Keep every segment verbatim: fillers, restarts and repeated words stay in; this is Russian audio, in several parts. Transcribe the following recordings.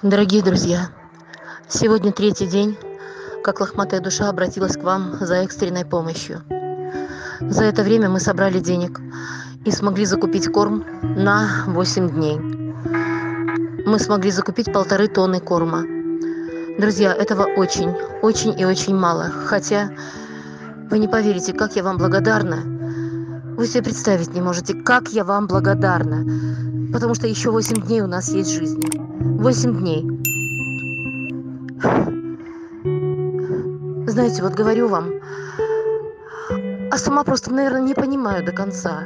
Дорогие друзья, сегодня третий день, как лохматая душа обратилась к вам за экстренной помощью. За это время мы собрали денег и смогли закупить корм на восемь дней. Мы смогли закупить полторы тонны корма. Друзья, этого очень, очень и очень мало. Хотя вы не поверите, как я вам благодарна. Вы себе представить не можете, как я вам благодарна. Потому что еще восемь дней у нас есть жизни. восемь дней. Знаете, вот говорю вам, а сама просто, наверное, не понимаю до конца.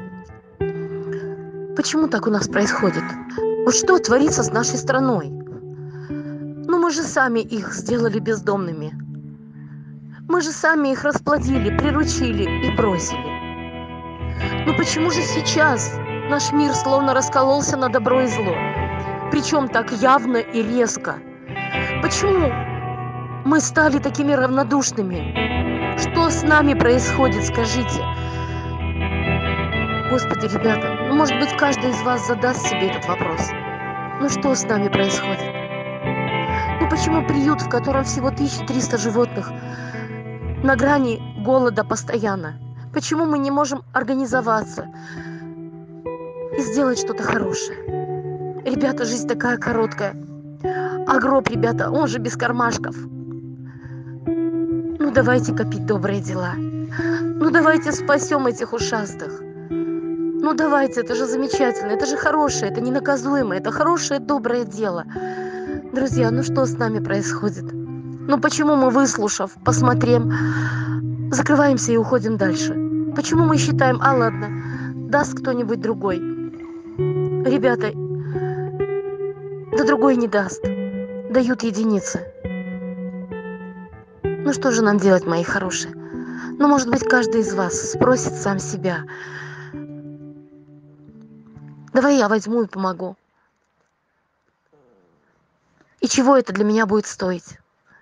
Почему так у нас происходит? Вот что творится с нашей страной? Ну мы же сами их сделали бездомными. Мы же сами их расплодили, приручили и бросили. Ну почему же сейчас наш мир словно раскололся на добро и зло? Причем так явно и резко. Почему мы стали такими равнодушными? Что с нами происходит, скажите? Господи, ребята, ну, может быть, каждый из вас задаст себе этот вопрос. Ну что с нами происходит? Ну почему приют, в котором всего тысяча триста животных, на грани голода постоянно? Почему мы не можем организоваться и сделать что-то хорошее? Ребята, жизнь такая короткая. А гроб, ребята, он же без кармашков. Ну давайте копить добрые дела. Ну давайте спасем этих ушастых. Ну давайте, это же замечательно, это же хорошее, это ненаказуемое, это хорошее, доброе дело. Друзья, ну что с нами происходит? Ну почему мы, выслушав, посмотрим, закрываемся и уходим дальше? Почему мы считаем, а ладно, даст кто-нибудь другой? Ребята, да другой не даст. Дают единицы. Ну что же нам делать, мои хорошие? Ну, может быть, каждый из вас спросит сам себя. Давай я возьму и помогу. И чего это для меня будет стоить?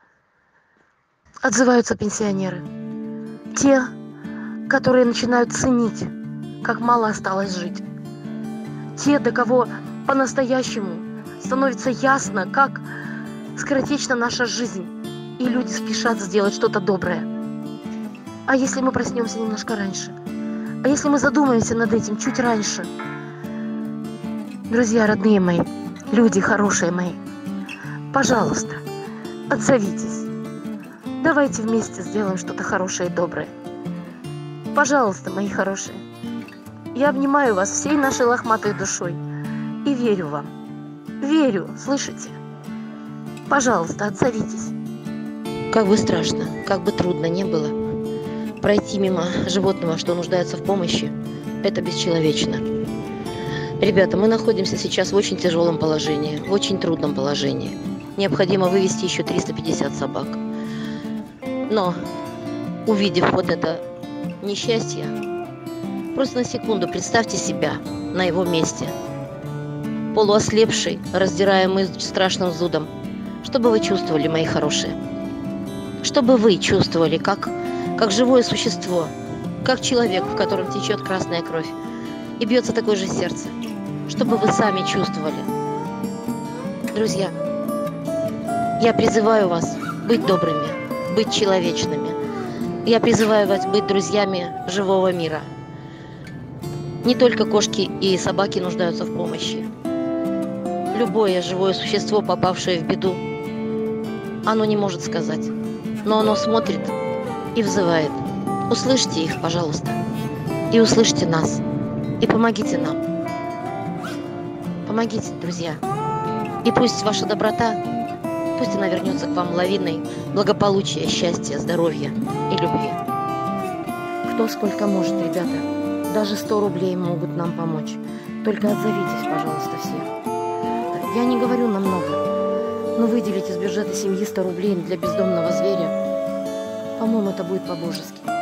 Отзываются пенсионеры. Те, которые начинают ценить, как мало осталось жить. Те, до кого по-настоящему становится ясно, как скоротечна наша жизнь. И люди спешат сделать что-то доброе. А если мы проснемся немножко раньше? А если мы задумаемся над этим чуть раньше? Друзья, родные мои, люди хорошие мои, пожалуйста, отзовитесь. Давайте вместе сделаем что-то хорошее и доброе. Пожалуйста, мои хорошие. Я обнимаю вас всей нашей лохматой душой и верю вам. Верю, слышите? Пожалуйста, отзовитесь. Как бы страшно, как бы трудно не было, пройти мимо животного, что нуждается в помощи, это бесчеловечно. Ребята, мы находимся сейчас в очень тяжелом положении, в очень трудном положении. Необходимо вывести еще триста пятьдесят собак. Но, увидев вот это несчастье, просто на секунду представьте себя на его месте, полуослепший, раздираемый страшным зудом. Что бы вы чувствовали, мои хорошие? Что бы вы чувствовали, как, как живое существо, как человек, в котором течет красная кровь, и бьется такое же сердце? Что бы вы сами чувствовали? Друзья, я призываю вас быть добрыми, быть человечными. Я призываю вас быть друзьями живого мира. Не только кошки и собаки нуждаются в помощи. Любое живое существо, попавшее в беду, оно не может сказать, но оно смотрит и взывает. Услышьте их, пожалуйста, и услышьте нас, и помогите нам. Помогите, друзья. И пусть ваша доброта, пусть она вернется к вам лавиной благополучия, счастья, здоровья и любви. Кто сколько может, ребята. Даже сто рублей могут нам помочь. Только отзовитесь, пожалуйста, все. Я не говорю намного, но выделить из бюджета семьи сто рублей для бездомного зверя, по-моему, это будет по-божески.